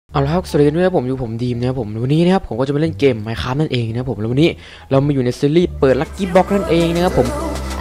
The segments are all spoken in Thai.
เอาละครับสวัสดีกันด้วยครับผมอยู่ผมดีมนะครับผมวันนี้นะครับผมก็จะมาเล่นเกม Minecraft นั่นเองนะครับผมแล้ววันนี้เรามาอยู่ในซีรีส์เปิดลัคกี้บ็อกนั่นเองนะครับผม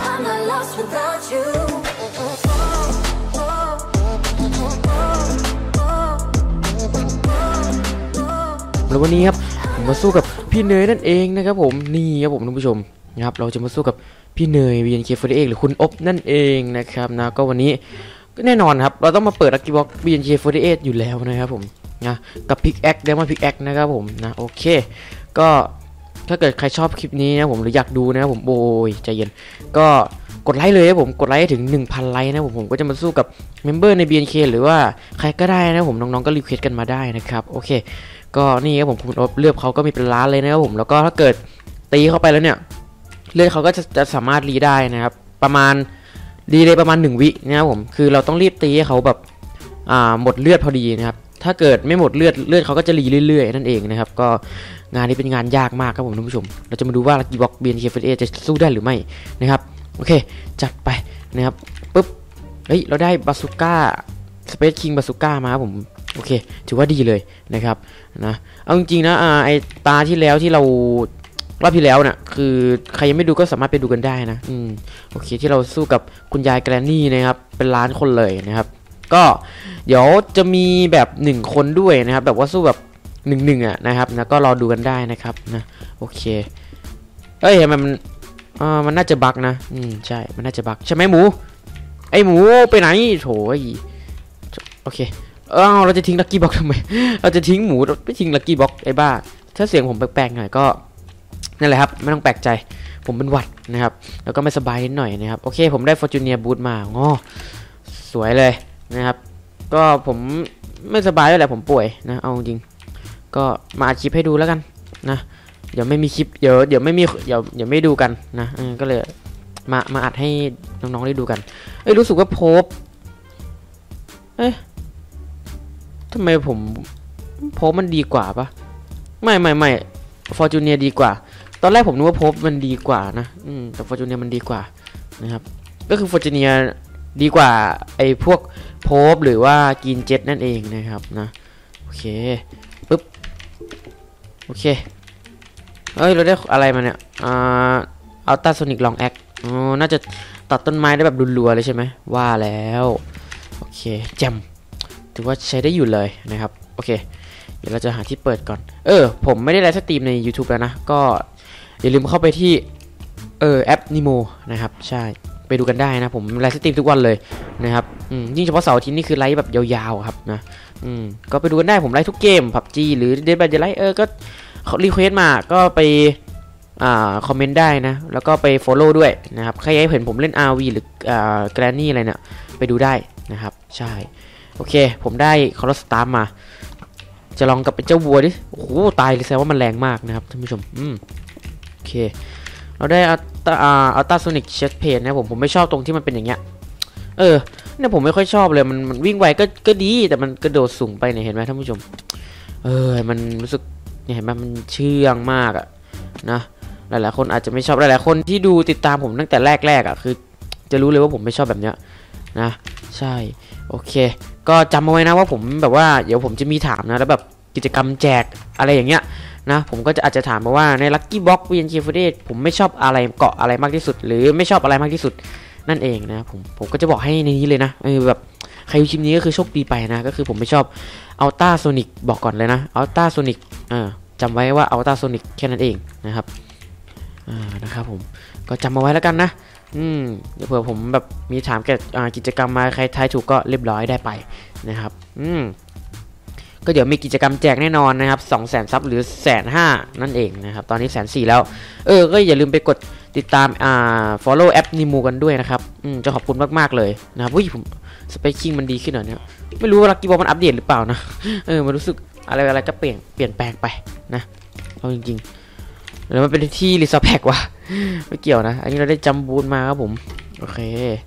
แล้ววันนี้ครับผมมาสู้กับพี่เนยนั่นเองนะครับผมนี่ครับผมท่านผู้ชมนะครับเราจะมาสู้กับพี่เนย BNK48 หรือคุณอบนั่นเองนะครับนะก็วันนี้ก็แน่นอนครับเราต้องมาเปิดลัคกี้บ็อก BNK48 อยู่แล้วนะครับผมนะกับพิกแอคเดมอนพิกแอคนะครับผมนะโอเคก็ถ้าเกิดใครชอบคลิปนี้นะผมหรืออยากดูนะครับผมโอ้ยใจเย็นก็กดไลค์เลยครับผมกดไลค์ถึง 1,000 ไลค์นะผมก็จะมาสู้กับเมมเบอร์ใน BNK หรือว่าใครก็ได้นะผมน้องๆก็รีเควสกันมาได้นะครับโอเคก็นี่ครับผมคุณอบเลือกเขาก็มีเป็นล้านเลยนะครับผมแล้วก็ถ้าเกิดตีเข้าไปแล้วเนี่ยเลือดเขาก็จะสามารถรีได้นะครับประมาณรีเลยประมาณ1 วินะครับผมคือเราต้องรีบตีให้เขาแบบหมดเลือดพอดีนะครับถ้าเกิดไม่หมดเลือดเขาก็จะรีเรื่อยๆนั่นเองนะครับก็งานนี้เป็นงานยากมากครับผมท่านผู้ชมเราจะมาดูว่าลัคกี้บ็อก BNK48 จะสู้ได้หรือไม่นะครับโอเคจัดไปนะครับปุ๊บเฮ้ยเราได้บาซูก้าสเปซคิงบาซูก้ามาครับผมโอเคถือว่าดีเลยนะครับนะเอาจริงๆนะไอตาที่แล้วที่เรารอบที่แล้วเนี่ยคือใครยังไม่ดูก็สามารถไปดูกันได้นะโอเคที่เราสู้กับคุณยายแกรนนี่นะครับเป็นล้านคนเลยนะครับก็เดี๋ยวจะมีแบบ1คนด้วยนะครับแบบว่าสู้แบบ1-1นะครับนะก็รอดูกันได้นะครับนะโอเคเอ้ยมันน่าจะบั๊กนะใช่มันน่าจะบั๊กใช่ไหมหมูไอหมูไปไหนโถยโอเคเราจะทิ้งลัคกี้บ็อกทำไมเราจะทิ้งหมูไม่ทิ้งลัคกี้บ็อกไอ้บ้าถ้าเสียงผมแปลกๆหน่อยก็นั่นแหละครับไม่ต้องแปลกใจผมเป็นหวัดนะครับแล้วก็ไม่สบายนิดหน่อยนะครับโอเคผมได้ฟอร์จูเนียบูทมาง้อสวยเลยนะครับก็ผมไม่สบายด้วยแหละผมป่วยนะเอาจริงก็มาอัดคลิปให้ดูแล้วกันนะเดี๋ยวไม่มีคลิปเดี๋ยวไม่มีเดี๋ยวไม่ดูกันนะก็เลยมาอัดให้น้องๆได้ดูกันรู้สึกว่าโพบทำไมผมโพบมันดีกว่าปะไม่ฟอร์จูเนียดีกว่าตอนแรกผมนึกว่าโพบมันดีกว่านะแต่ฟอร์จูเนียมันดีกว่านะครับก็คือฟอร์จูเนียดีกว่าไอ้พวกโพบหรือว่ากินเจ็ตนั่นเองนะครับนะโอเคปึ๊บโอเคเราได้อะไรมาเนี่ยอัลตราโซนิกลองแอคน่าจะตัดต้นไม้ได้แบบรัวๆเลยใช่ไหมว่าแล้วโอเคแจ่มถือว่าใช้ได้อยู่เลยนะครับโอเคเดี๋ยวเราจะหาที่เปิดก่อนผมไม่ได้ไลฟ์สตรีมใน YouTube แล้วนะก็อย่าลืมเข้าไปที่แอป Nimo นะครับใช่ไปดูกันได้นะผมไลฟ์สตรีมทุกวันเลยนะครับยิ่งเฉพาะเสาร์อาทิตย์นี่คือไลฟ์แบบยาวๆครับนะก็ไปดูกันได้ผมไลฟ์ทุกเกม PUBG หรือ Dead by Daylightก็รีเควสมาก็ไปคอมเมนต์ได้นะแล้วก็ไป follow ด้วยนะครับใครอยากให้เห็นผมเล่น RV หรือGranny อะไรเนี่ยไปดูได้นะครับใช่โอเคผมได้คอร์สตาร์มาจะลองกับเป็นเจ้าวัวดิโอ้โหตายเลยแสดงว่ามันแรงมากนะครับท่านผู้ชมโอเคเราได้อัลตราโซนิกเชสเพนนะผมไม่ชอบตรงที่มันเป็นอย่างเงี้ยเนี่ยผมไม่ค่อยชอบเลยมันวิ่งไวก็ดีแต่มันกระโดดสูงไปเนี่ยเห็นไหมท่านผู้ชมมันรู้สึกเนี่ยเห็นไหมมันเชื่องมากอะนะหลายๆคนอาจจะไม่ชอบหลายๆคนที่ดูติดตามผมตั้งแต่แรกอะคือจะรู้เลยว่าผมไม่ชอบแบบเนี้ยนะใช่โอเคก็จำเอาไว้นะว่าผมแบบว่าเดี๋ยวผมจะมีถามนะแล้วแบบกิจกรรมแจกอะไรอย่างเงี้ยนะผมก็จะอาจจะถามมาว่าใน Lucky Box BNK48 ผมไม่ชอบอะไรเกาะอะไรมากที่สุดหรือไม่ชอบอะไรมากที่สุดนั่นเองนะผมก็จะบอกให้ในนี้เลยนะแบบใครดูคลิปนี้ก็คือโชคดีไปนะก็คือผมไม่ชอบอัลตราโซนิกบอกก่อนเลยนะอัลตราโซนิกจำไว้ว่าอัลตราโซนิกแค่นั้นเองนะครับนะครับผมก็จำเอาไว้แล้วกันนะเดี๋ยวเผื่อผมแบบมีถามแกกิจกรรมมาใครทายถูกก็เรียบร้อยได้ไปนะครับก็เดี๋ยวมีกิจกรรมแจกแน่นอนนะครับ200,000 ซับหรือ150,000นั่นเองนะครับตอนนี้140,000แล้วก็อย่าลืมไปกดติดตามfollow แอป Nimo กันด้วยนะครับจะขอบคุณมากๆเลยนะครับผมสเปคชิ่งมันดีขึ้นเหรอเนี่ยไม่รู้ว่าลัคกี้บอลมันอัปเดตหรือเปล่านะมันรู้สึกอะไรก็เปลี่ยนแปลงไปนะเอาจริงๆแล้วมันเป็นที่รีซอร์แพ็กว่ะไม่เกี่ยวนะอันนี้เราได้จัมบูนมาครับผมโอเค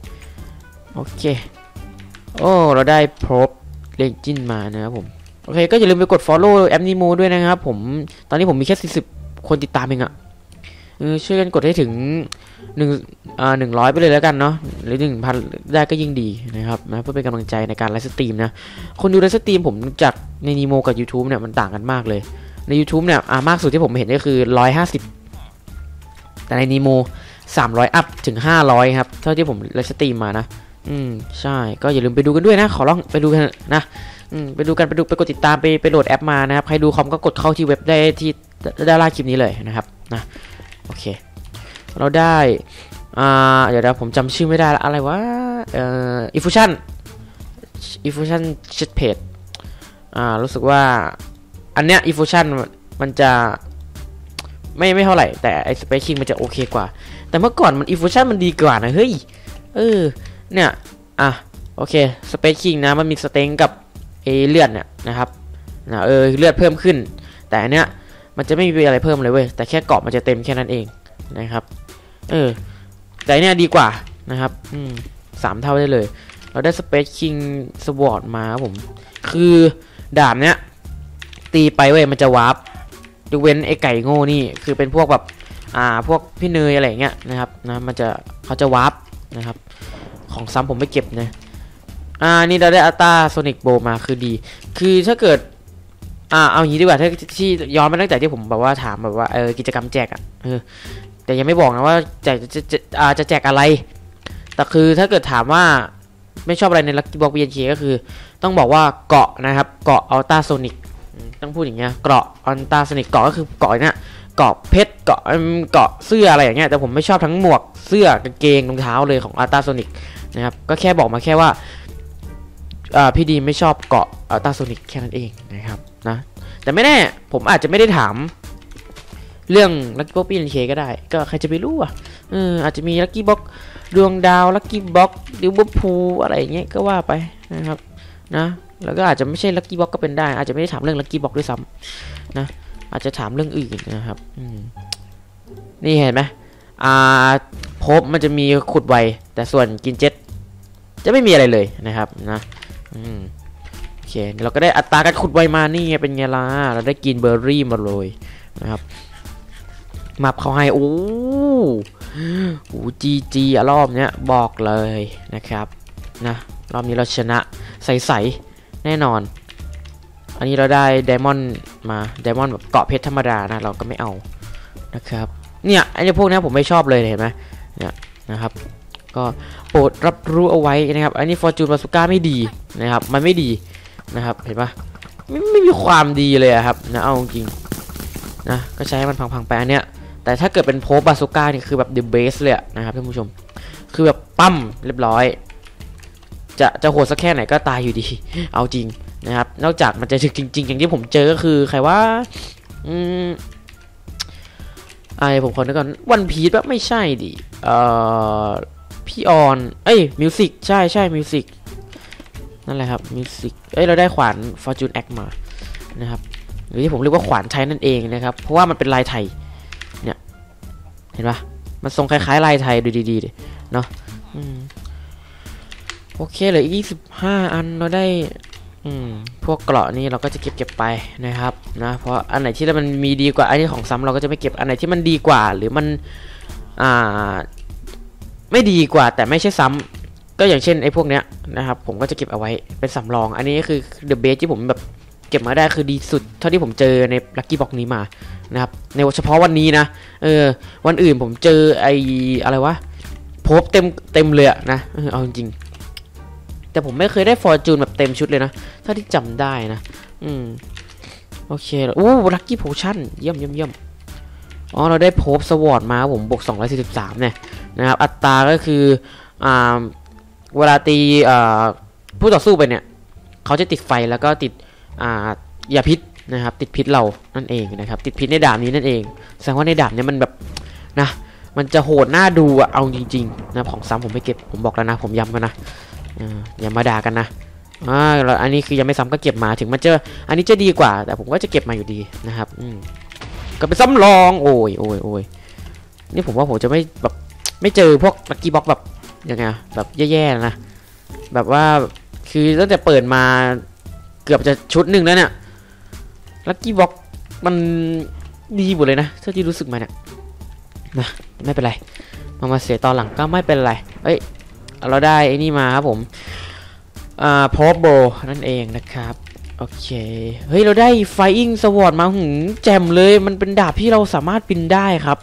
เราได้พรบเลจินมานะครับผมโอเคก็อย่าลืมไปกด follow แอป Nimo ด้วยนะครับผมตอนนี้ผมมีแค่40 คนติดตามเองอะช่วยกันกดให้ถึง100ไปเลยแล้วกันเนาะหรือ1,000ได้ก็ยิ่งดีนะครับนะเพื่อเป็นกำลังใจในการไลฟ์สตรีมนะคนดูไลฟ์สตรีมผมจากในนีโมกับ YouTube เนี่ยมันต่างกันมากเลยใน YouTube เนี่ยมากสุดที่ผมเห็นก็คือ150แต่ในนีโม300อัพถึง500ครับเท่าที่ผมไลฟ์สตรีมมานะใช่ก็อย่าลืมไปดูกันด้วยนะขอร้องไปดูกันนะไปดูกันไปกดติดตามไปโหลดแอปมานะครับใครดูคอมก็กดเข้าที่เว็บได้ที่ด้านล่างคลิปนี้เลยนะครับนะโอเคเราได้เดี๋ยวผมจำชื่อไม่ได้ละอะไรวะInfusion Jet Page รู้สึกว่าอันเนี้ย Infusion มันจะไม่เท่าไหร่แต่ไอ้ Space King มันจะโอเคกว่าแต่เมื่อก่อนมัน Infusion มันดีกว่านะเฮ้ยเนี่ยโอเค Space King นะมันมีสเต็งกับเลือดเนี่ยนะครับเลือดเพิ่มขึ้นแต่อันเนี้ยมันจะไม่มีอะไรเพิ่มเลยเว้ยแต่แค่เกาะมันจะเต็มแค่นั้นเองนะครับแต่เนี่ยดีกว่านะครับ3 เท่าได้เลยเราได้ Space King Sword มาครับผมคือดาบเนี้ยตีไปเว้ยมันจะวาร์ปยกเว้นไอ้ไก่โง่นี่คือเป็นพวกแบบพวกพี่เนยอะไรอย่างเงี้ยนะครับนะเขาจะวาร์ปนะครับของซ้ำผมไม่เก็บนะนี่เราได้อัลต้าโซนิกโบมาคือดีคือถ้าเกิดเอาอย่างนี้ดีกว่าถ้าที่ย้อนมาตั้งแต่ที่ผมแบบว่าถามแบบว่ากิจกรรมแจกแต่ยังไม่บอกนะว่าจะแจกอะไรแต่คือถ้าเกิดถามว่าไม่ชอบอะไรในลัคกี้บ็อกซ์ BNK ก็คือต้องบอกว่าเกาะนะครับเกาะอัลต้าโซนิกต้องพูดอย่างเงี้ยเกาะอัลต้าโซนิกเกาะก็คือเกาะเนี้ยเกาะเพชรเกาะเสื้ออะไรอย่างเงี้ยแต่ผมไม่ชอบทั้งหมวกเสื้อกางเกงรองเท้าเลยของอัลต้าโซนิกนะครับก็แค่บอกมาแค่ว่าพี่ดีไม่ชอบเกาะอัลต้าโซนิกแค่นั้นเองนะครับนะแต่ไม่แน่ผมอาจจะไม่ได้ถามเรื่องลัคกี้บ็อกซ์ BNK ก็ได้ก็ใครจะไปรู้อาจจะมีลัคกี้บ็อกซ์ดวงดาวลัคกี้บ็อกซ์ลิเวอร์พูลอะไรอย่างเงี้ยก็ว่าไปนะครับนะแล้วก็อาจจะไม่ใช่ลัคกี้บ็อกซ์ก็เป็นได้อาจจะไม่ได้ถามเรื่องลัคกี้บ็อกซ์ด้วยซ้ำนะอาจจะถามเรื่องอื่นนะครับนี่เห็นไหมพบมันจะมีขุดไวแต่ส่วนกินเจ็ตจะไม่มีอะไรเลยนะครับนะโอเคเราก็ได้อัตราการขุดไวมานี่ไงเป็นไงล่ะเราได้กินเบอร์รี่มาเลยนะครับมับเขาให้โอ้จีรอบเนี้ยบอกเลยนะครับนะรอบนี้เราชนะใสๆแน่นอนอันนี้เราได้ไดมอนด์มาไดมอนด์แบบเกาะเพชรธรรมดานะเราก็ไม่เอานะครับเนี่ยไอ้พวกนี้ผมไม่ชอบเลยเห็นไหมเนี่ยนะครับก็โปรดรับรู้เอาไว้นะครับอันนี้ฟอร์จูนบาซูก้าไม่ดีนะครับมันไม่ดีนะครับเห็นปะไม่มีความดีเลยครับนะเอาจริงนะก็ใช้ให้มันพังๆไปอันเนี้ยแต่ถ้าเกิดเป็นโพบาซูก้านี่คือแบบ the best เลยนะครับท่านผู้ชมคือแบบปั้มเรียบร้อยจะโหดสักแค่ไหนก็ตายอยู่ดีเอาจริงนะครับนอกจากมันจะถึกจริงๆอย่างที่ผมเจอก็คือใครว่าผมขอนึกก่อนวันพีชแบบไม่ใช่ดิพี่ออนมิวสิกใช่มิวสิกนั่นแหละครับมิวสิกเราได้ขวาน Fortune X มานะครับหรือที่ผมเรียกว่าขวานไทยนั่นเองนะครับเพราะว่ามันเป็นลายไทยเนี่ยเห็นปะมันทรงคล้ายๆลายไทยดูดีๆเนาะโอเคเหลืออีก25 อันเราได้พวกเกราะนี้เราก็จะเก็บไปนะครับนะเพราะอันไหนที่มันมีดีกว่าอันนี้ของซ้ำเราก็จะไม่เก็บอันไหนที่มันดีกว่าหรือมันไม่ดีกว่าแต่ไม่ใช่ซ้ำก็อย่างเช่นไอ้พวกเนี้ยนะครับผมก็จะเก็บเอาไว้เป็นสำรองอันนี้คือ the best ที่ผมแบบเก็บมาได้คือดีสุดเท่าที่ผมเจอในลัคกี้บ็อกนี้มานะครับในเฉพาะวันนี้นะวันอื่นผมเจอไอ้อะไรวะพบเต็มเลยนะเอาจริงแต่ผมไม่เคยได้ฟอร์จูนแบบเต็มชุดเลยนะถ้าที่จำได้นะโอเคลัคกี้โพชั่นเยี่ยมเราได้โพบสวอร์ดมาผมบวก243เนี่ยนะครับอัตราก็คือเวลาตีผู้ต่อสู้ไปเนี่ยเขาจะติดไฟแล้วก็ติดยาพิษนะครับติดพิษเรานั่นเองนะครับติดพิษในดาบนี้นั่นเองแสดงว่าในดาบนี้มันแบบนะมันจะโหดน่าดูเอาจริงๆนะของซ้ำผมไม่เก็บผมบอกแล้วนะผมย้ำกันนะอย่ามาด่ากันนะแล้วอันนี้คือยังไม่ซ้ำก็เก็บมาถึงมันจะอันนี้จะดีกว่าแต่ผมก็จะเก็บมาอยู่ดีนะครับก็ไปซ้ำลองโอ้ยนี่ผมว่าผมจะไม่เจอพวกลัคกี้บ็อกแบบยังไงแบบแย่ๆนะแบบว่าคือตั้งแต่เปิดมาเกือบจะชุดหนึ่งแล้วเนี่ยลัคกี้บ็อกมันดีหมดเลยนะเท่าที่รู้สึกมาเนี่ยนะไม่เป็นไรมาเสียตอนหลังก็ไม่เป็นไรเอ้ยเราได้ไอ้นี่มาครับผมพอโบนั่นเองนะครับโอเคเฮ้ยเราได้ Flying Sword มาแจ่มเลยมันเป็นดาบที่เราสามารถบินได้ครับ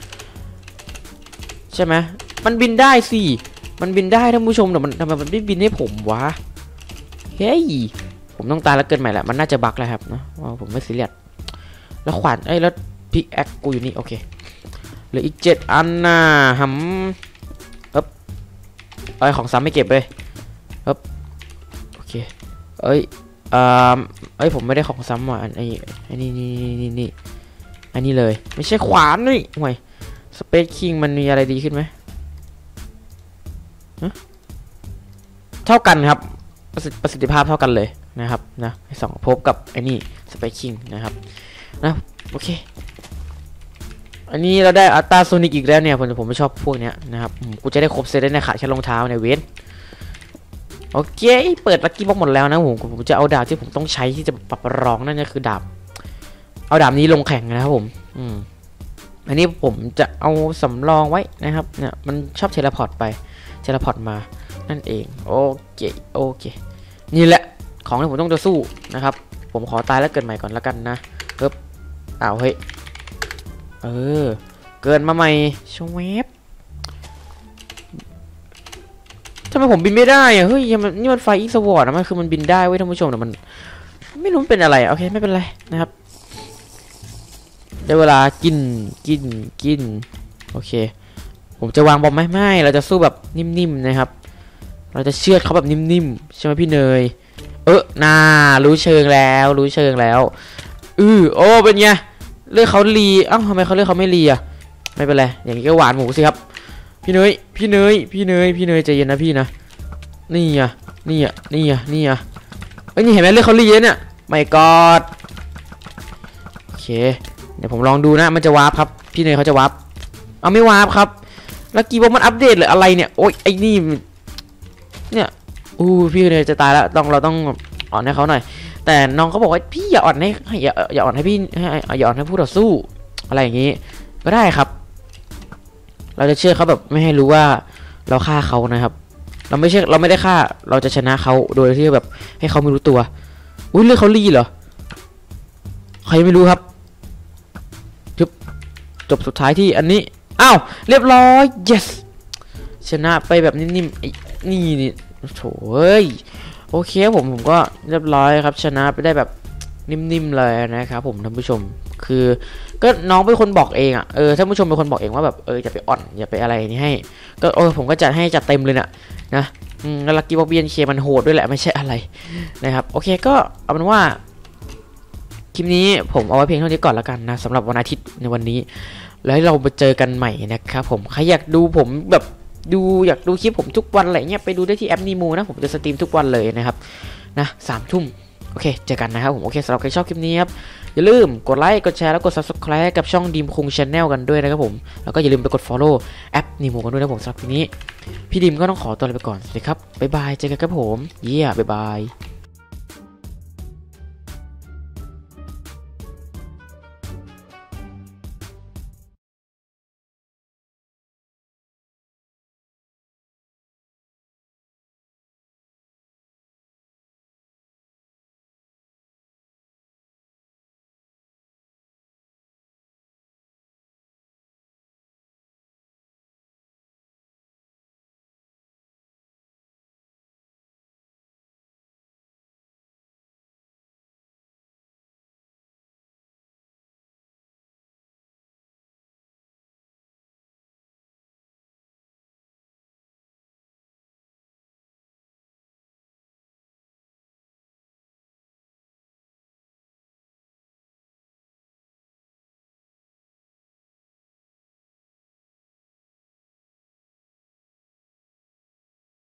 ใช่ไหมมันบินได้สิมันบินได้ท่านผู้ชมแต่มันทำไมมันไม่บินให้ผมวะเฮ้ยผมต้องตายแล้วเกินใหม่แหละมันน่าจะบั๊กแล้วครับนะผมไม่ซีเรียสแล้วขวานแล้วพิกแอคกูอยู่นี่โอเคเหลืออีก7 อันน่ะของซ้ำไม่เก็บเลยโอเคเอ้ยผมไม่ได้ของซ้ำว่ะไอ้นี่อันนี้เลยไม่ใช่ขวานนี่ห่วยสเปซคิงมันมีอะไรดีขึ้นไหมเท่ากันครับประสิทธิภาพเท่ากันเลยนะครับนะ2พบกับไอ้นี่สเปซคิงนะครับนะโอเคอันนี้เราได้อัลตราโซนิกอีกแล้วเนี่ยผมไม่ชอบพวกเนี้ยนะครับกูจะได้ครบเซตได้ในขาแค่รองเท้าในเวนโอเคเปิดลัคกี้บ็อกหมดแล้วนะผมจะเอาดาบที่ผมต้องใช้ที่จะปรับรองนั่นก็คือดาบเอาดาบนี้ลงแข่งนะครับผมอันนี้ผมจะเอาสำรองไว้นะครับเนี่ยมันชอบเทเลพอร์ตมานั่นเองโอเคนี่แหละของที่ผมต้องจะสู้นะครับผมขอตายแล้วเกิดใหม่ก่อนแล้วกันนะเฮ้ยเกินมาใหม่ชวบทำไมผมบินไม่ได้อะเฮ้ยนี่มันไฟอีกสวอร์ดนะมันคือมันบินได้เว้ยท่านผู้ชมแต่มันไม่รู้เป็นอะไรโอเคไม่เป็นไรนะครับได้เวลากินโอเคผมจะวางบอมไม่เราจะสู้แบบนิ่มๆนะครับเราจะเชือดเขาแบบนิ่มๆใช่ไหมพี่เนยน่ารู้เชิงแล้วโอ้เป็นไงเลือกเขาลีทำไมเขาเลือกเขาไม่ลีอ่ะไม่เป็นไรอย่างนี้ก็หวานหมูสิครับพี่เนยใจเย็นนะพี่นะนี่อ่ะเอ้ยนี่เห็นไหมเลือกเขาลีเนี่ยไม่กอดโอเคเดี๋ยวผมลองดูนะมันจะวาร์ปครับพี่เนยเขาจะวาร์ปไม่วาร์ปครับแล้วกี่บอกมันอัปเดตหรืออะไรเนี่ยโอ้ยไอ้นี่เนี่ยพี่เนยจะตายแล้วเราต้องอ่อนให้เขาหน่อยแต่น้องเขาบอกว่าพี่อย่าอ่อนให้พี่อย่าอ่อนให้ผู้ต่อสู้อะไรอย่างนี้ก็ได้ครับเราจะเชื่อเขาแบบไม่ให้รู้ว่าเราฆ่าเขานะครับเราไม่ได้ฆ่าเราจะชนะเขาโดยที่แบบให้เขาไม่รู้ตัวเรื่องเขาลีเหรอใครไม่รู้ครับจบสุดท้ายที่อันนี้เรียบร้อย yes ชนะไปแบบนิ่มๆนี่โถ่โอเคผมก็เรียบร้อยครับชนะไปได้แบบนิ่มๆเลยนะครับผมท่านผู้ชมคือก็น้องเป็นคนบอกเองท่านผู้ชมเป็นคนบอกเองว่าแบบอย่าไปอ่อนอย่าไปอะไรนี่ให้ก็ผมก็จัดเต็มเลยนะลักกี้บ็อกเบียนเคมันโหดด้วยแหละไม่ใช่อะไรนะครับโอเคก็เอาเป็นว่าคลิปนี้ผมเอาไว้เพียงเท่านี้ก่อนแล้วกันนะสำหรับวันอาทิตย์ในวันนี้แล้วเราไปเจอกันใหม่นะครับผมใครอยากดูผมแบบอยากดูคลิปผมทุกวันอะไรเงี้ยไปดูได้ที่แอปนีมูนะผมจะสตรีมทุกวันเลยนะครับนะ3 ทุ่มโอเคเจอกันนะครับผมโอเคสำหรับใครชอบคลิปนี้ครับอย่าลืมกดไลค์กดแชร์แล้วกด subscribe กับช่องดีมคุง Channel กันด้วยนะครับผมแล้วก็อย่าลืมไปกด follow แอปนีมูกันด้วยนะผมสำหรับคลิปนี้พี่ดีมก็ต้องขอตัวลาไปก่อนสวัสดีครับบ๊ายบายเจอกันครับผมบ๊ายบาย